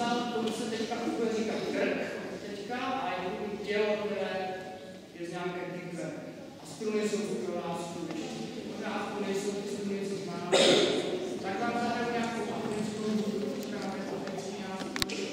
představit, tomu se teďka bude říkat krk, teďka, a je to tělo, které je z nějaké type. A struny jsou pro nás struny. Možná struny jsou ty struny, co známe. Tak vám zahraju nějakou africkou hudbu, teďka máme africký nástroj.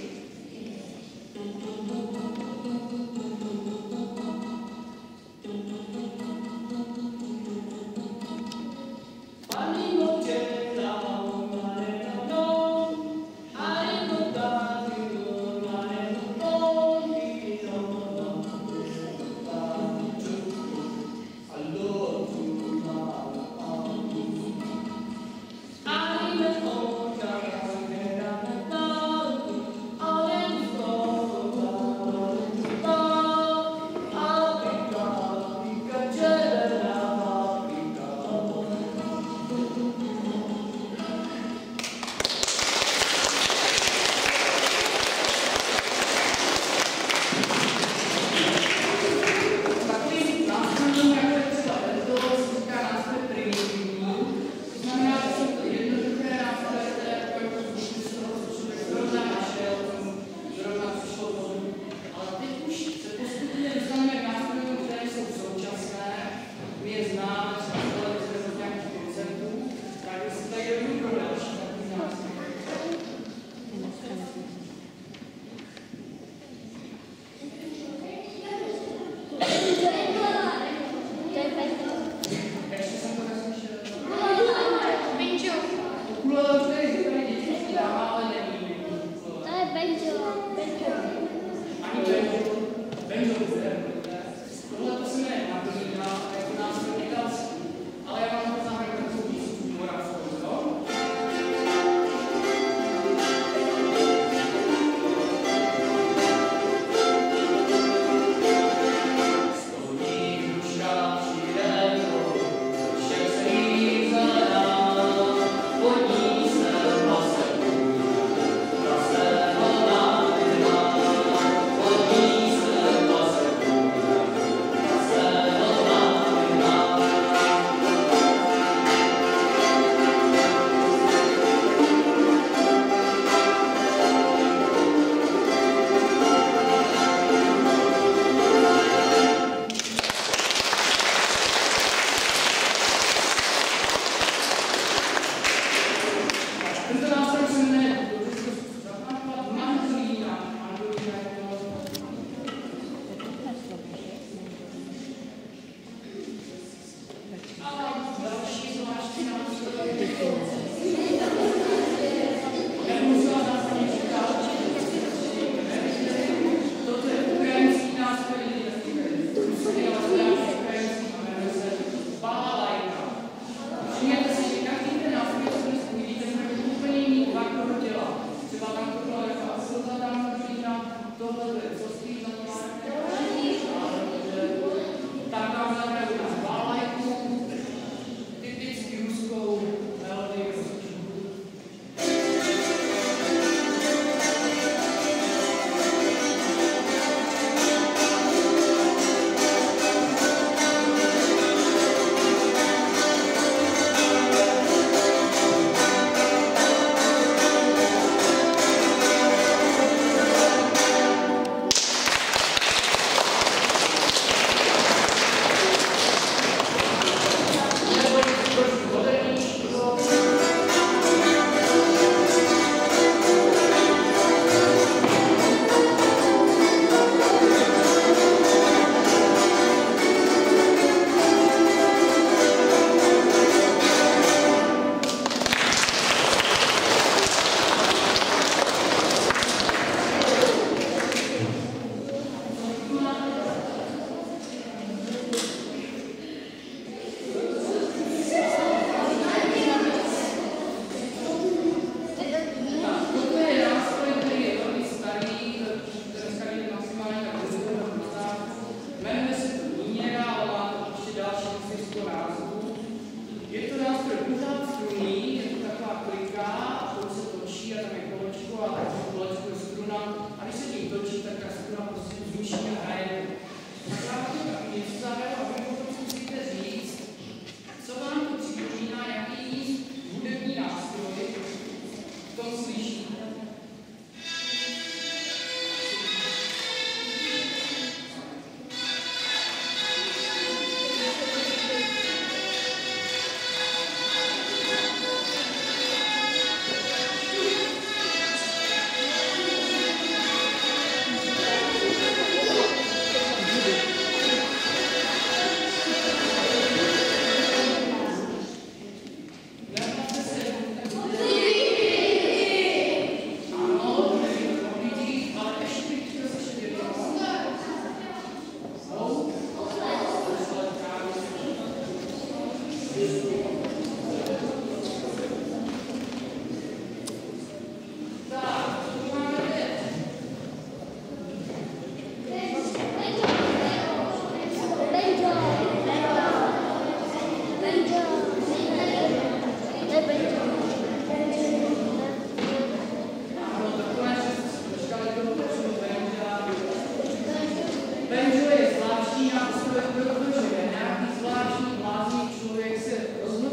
Benjo je zvláštní nástroj, protože nějaký zvláštní blázný člověk se rozhodl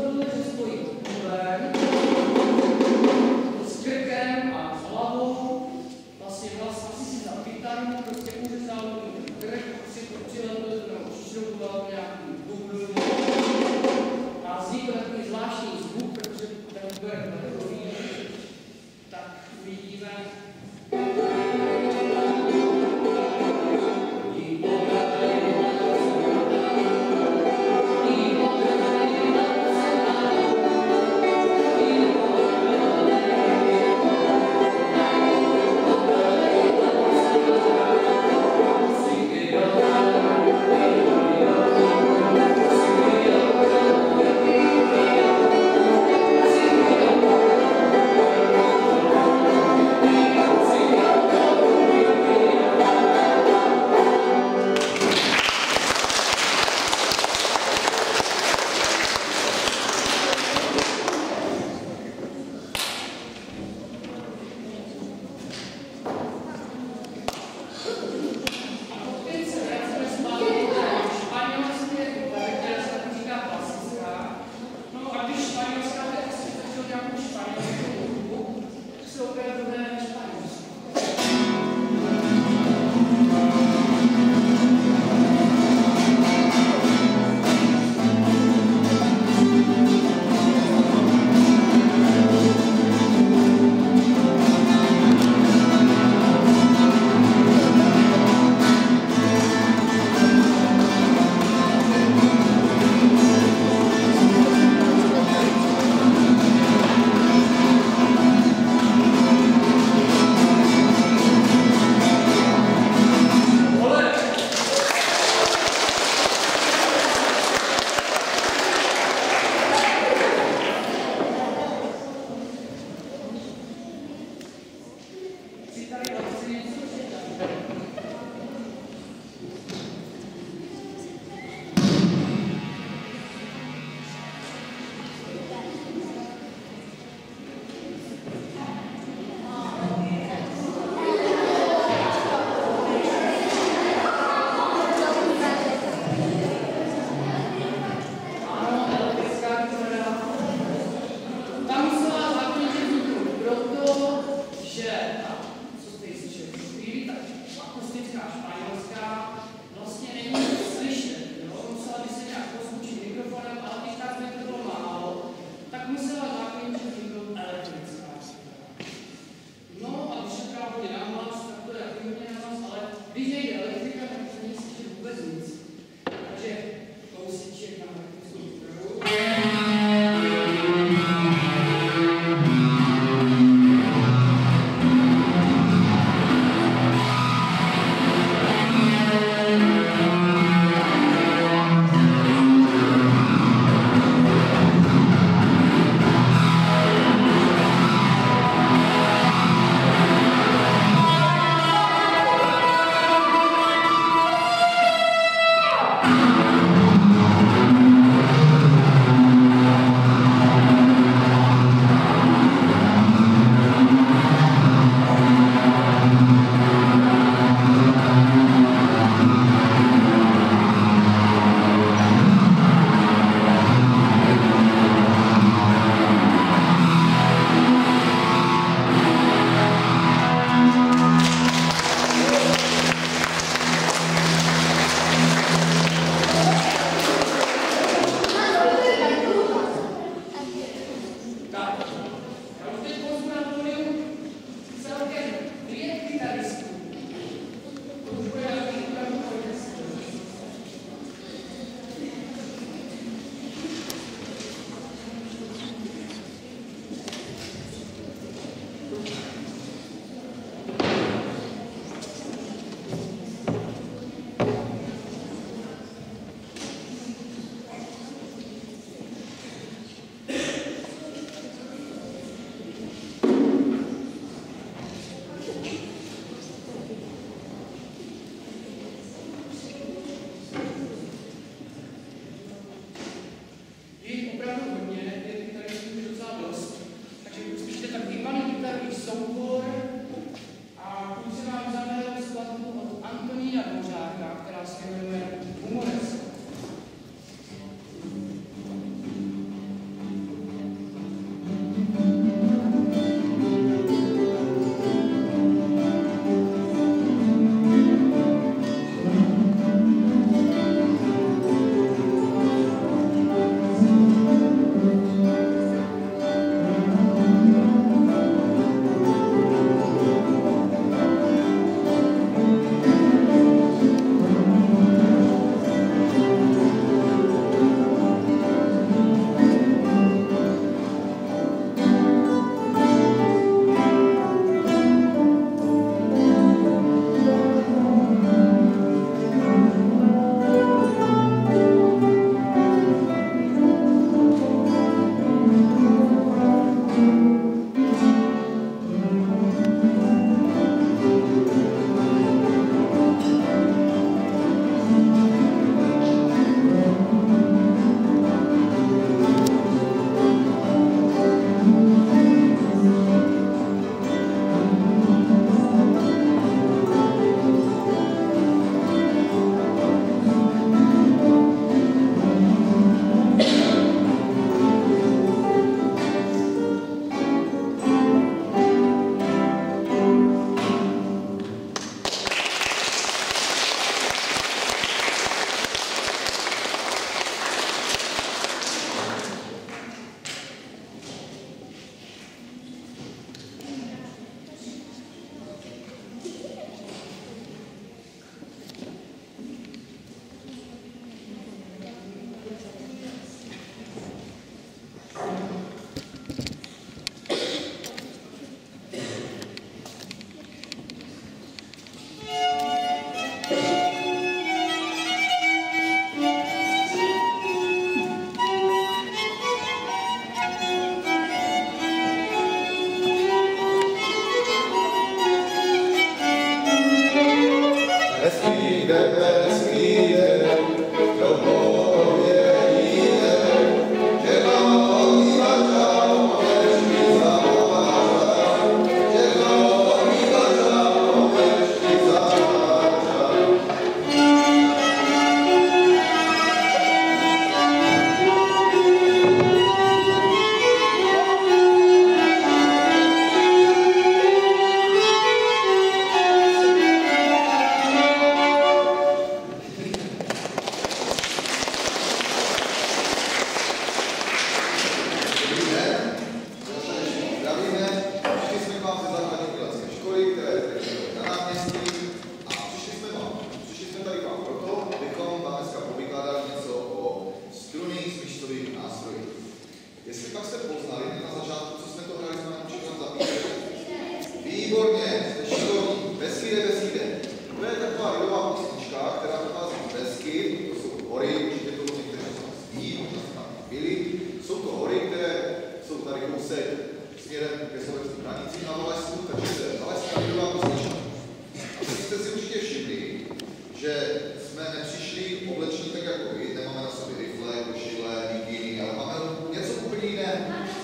tady kousek směrem ke slovenským hranicím na Valesku, takže Valeská lidová písnička. Asi jste si určitě všimli, že jsme nepřišli oblečení tak jako vy, nemáme na sobě rifle, košile, bikiny, ale máme něco úplně jiného.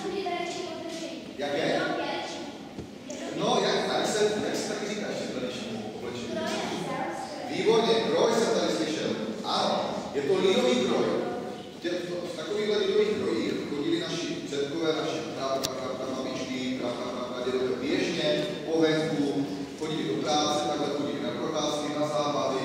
Jak je? No, jak se taky říkáš, že tradiční oblečení? Výborně, kroj jsem tady slyšel. Ano, je to lidový kroj. V takovýchhle lidových krojích chodili naši předkové, naši babičky, pradědové běžně, po venku, chodili do práce, takhle chodili na procházky, na zábavy.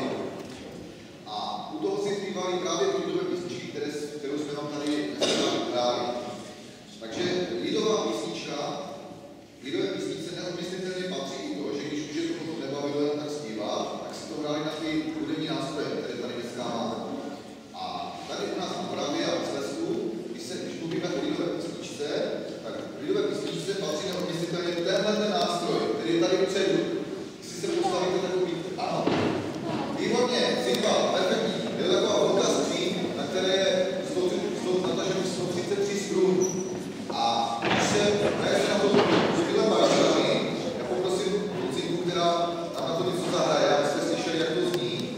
A u toho si zpívali právě ty lidové písničky, kterou jsme vám tady dneska hráli. Takže lidová písnička, lidové písnice neodmyslitelně patří i to, že když už je to potom nebavilo jen tak zpívat, tak si to hráli na ty hudební nástroje, které tady dneska máme. A tady u nás na Moravě a v Slezsku, když mluvíme o lidové písničce, tak lidové písničce patří neodmyslitelně tenhle nástroj, který je tady vpředu. Když si se postavíte takový, ano. Výborně, cymbal, perfektní. Je to taková velká skříň, na které je nataženo 133 strun. A když se hraje na to s tyhle barčkami, já poprosím Lucinku, která tam na to něco zahraje, abyste slyšeli, jak to zní.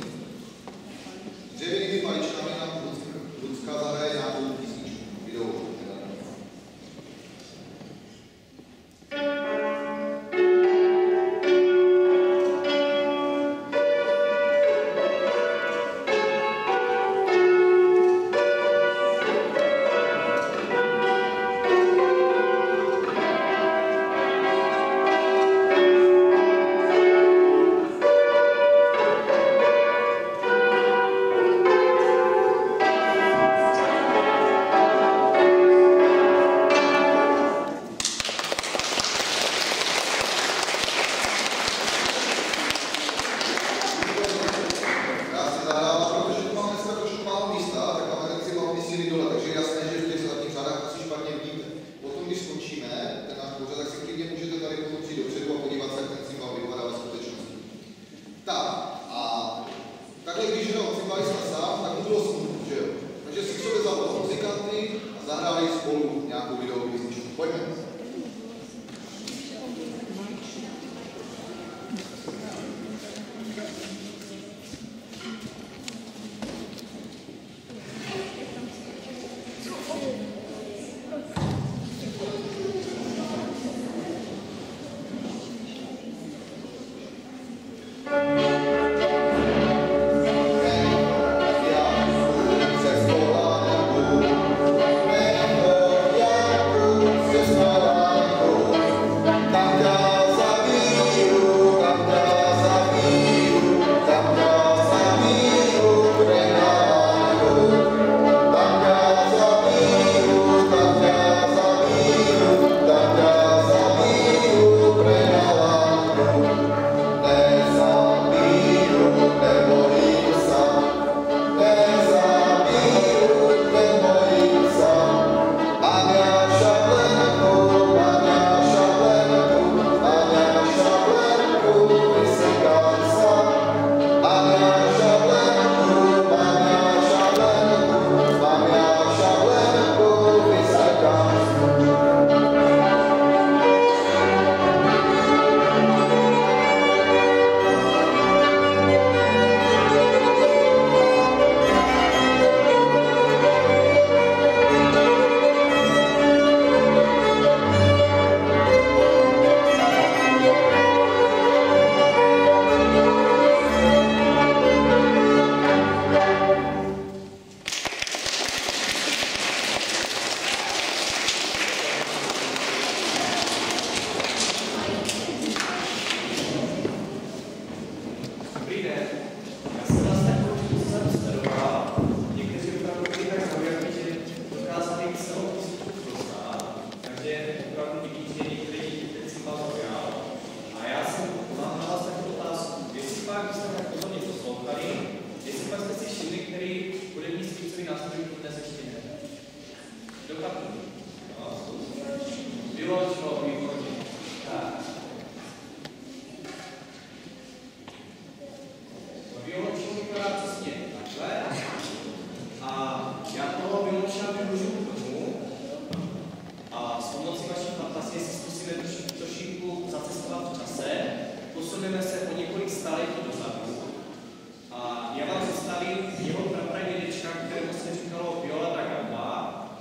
Dřevěnými paličkami nám Lucka zahraje nějakou písničku, videou. Just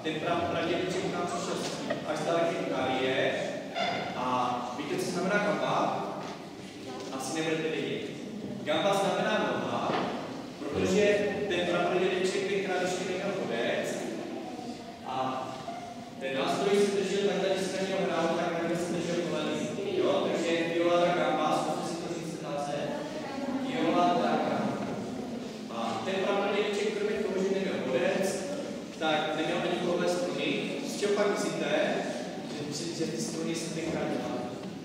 ten pradědeček nám přišel až z daleké Itálie. A víte, co znamená gamba? Asi nebudete vědět. Gamba znamená noha, protože ten prapradědeček tenkrát ještě neměl kodec. A ten nástroj se držel takhle, když se měl hrát, tak takhle se držel koleny. Jo, takže viola da gamba, zkuste si to říct táce. Viola da gamba. A ten prapradědeček, kromě toho, že neměl kodec, tak neměl ani kohle struny. Z čeho pak myslíte, že ty struny se tenkrát dělaly?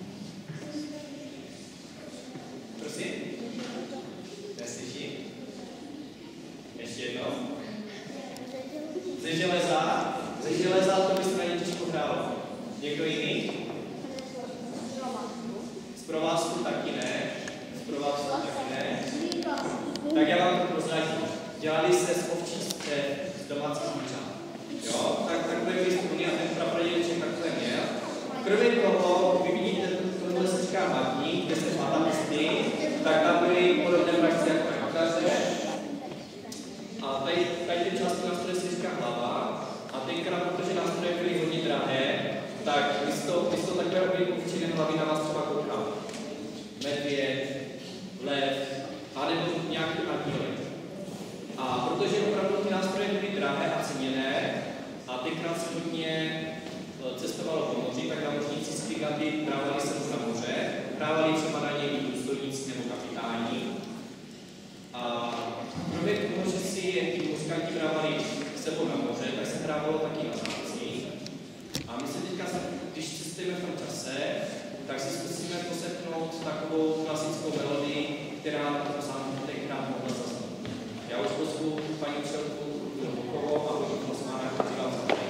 Prosím? Neslyším? Ještě jednou? Ze železa? Ze železa to by straně těžko hrálo. Někdo jiný? Z provázku taky ne. Z provázku taky ne. Tak já vám to prozradím. Dělali se z ovčí z domácích zvířat. Jo? Tak takové byly struny a ten prapradědeček takové měl. Kromě toho, vy vidíte, tohle se říká matník, kde se padá listy, tak tam byly podobné frakce jako makaře. A tady ty části nástroje se říká hlava. A tenkrát, protože nástroje byly hodně drahé, tak místo takového obyčejné hlavy na vás třeba koukal medvěd, lev, anebo nějaký andělek. A protože opravdu ty nástroje byly drahé a ceněné, a tenkrát se hodně cestovalo po moři, tak námořníci z giganty právali se na moře, právali třeba na něj důstojníci nebo kapitáni. A kromě toho, že si ty muzikanti brávali sebou na moře, tak se brávalo taky na zámcích. A my se teďka, když cestujeme v tom čase, tak si zkusíme poseknout takovou klasickou melodii, která na tom zámku tenkrát mohla zaznít. Já už pozvu paní učitelku Lukovou a paní Osmána, kteří vám zapomněli.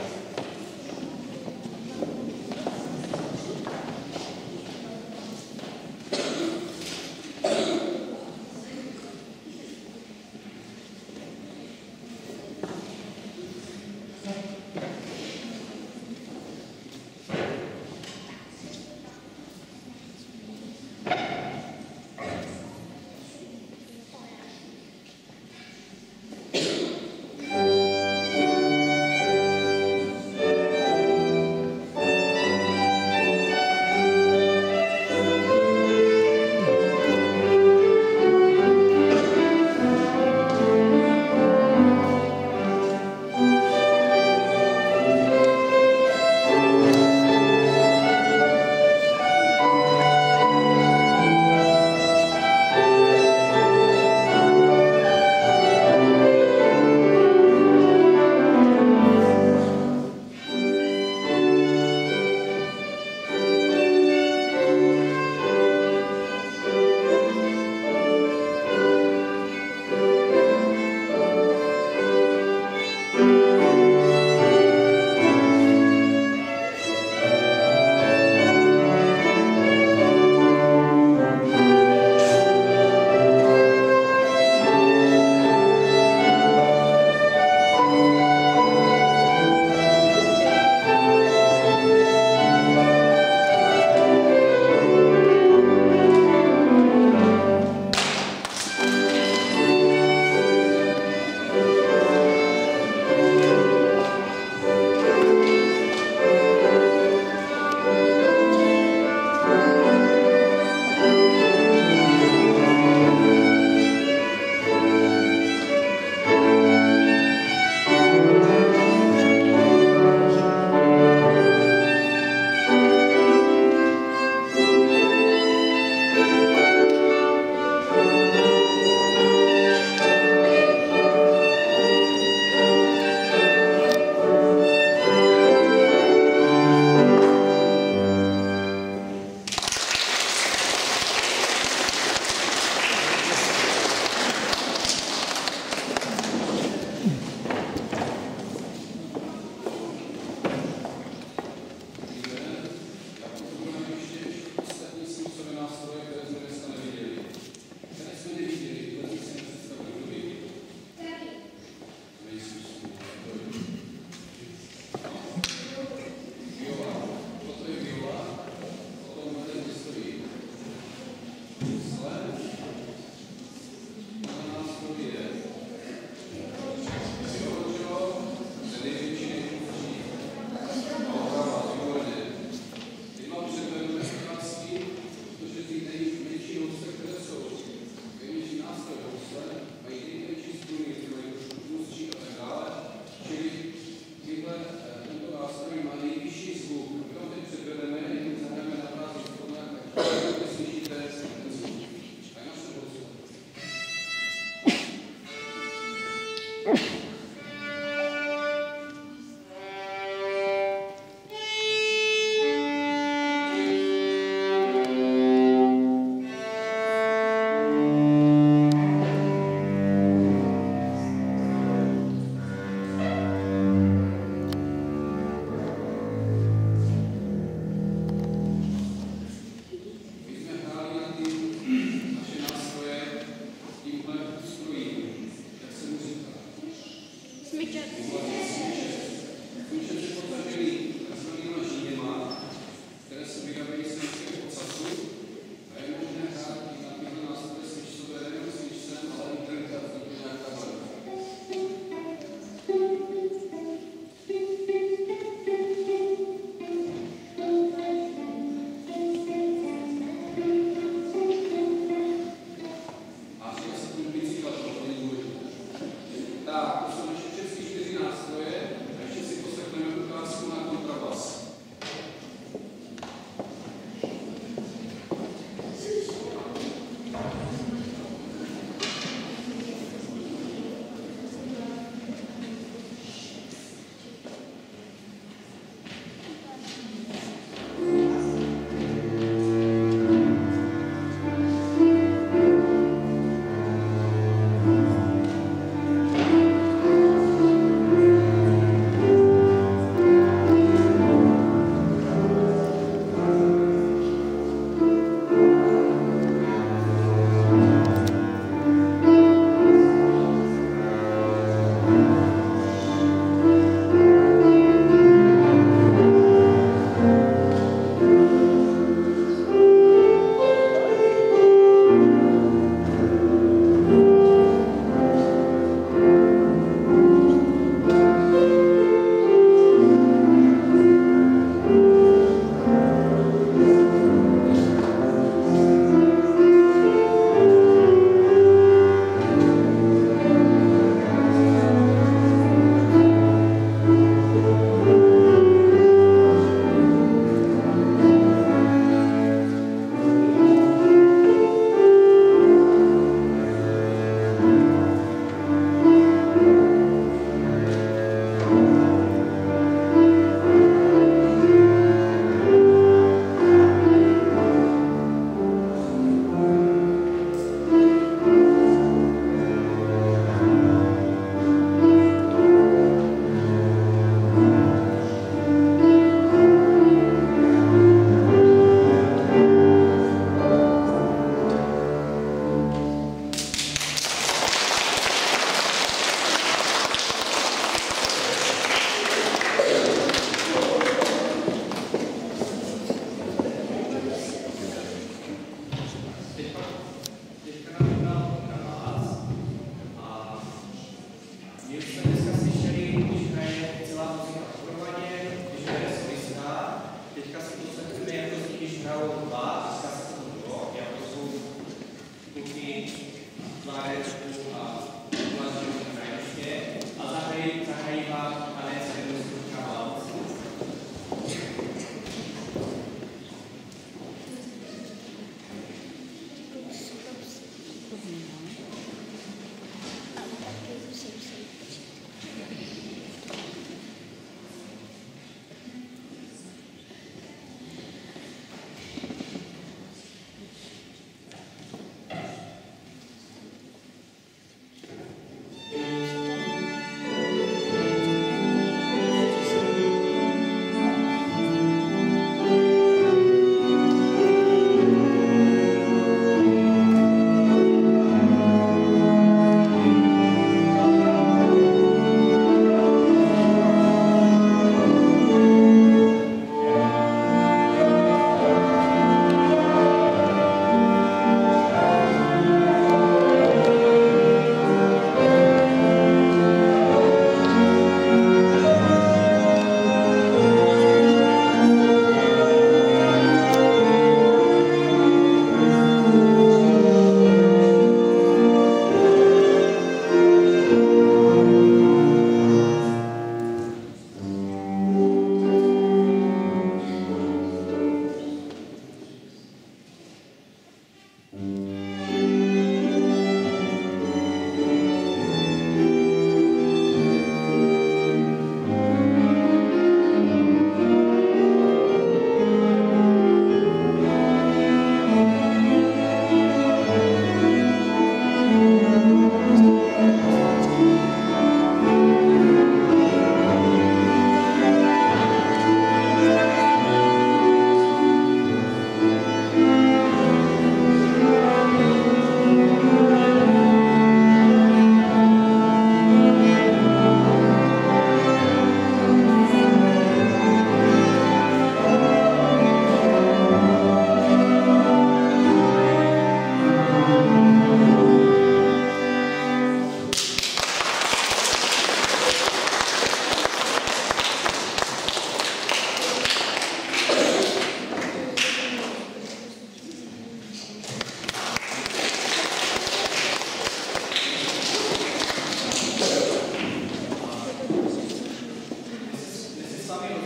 sami od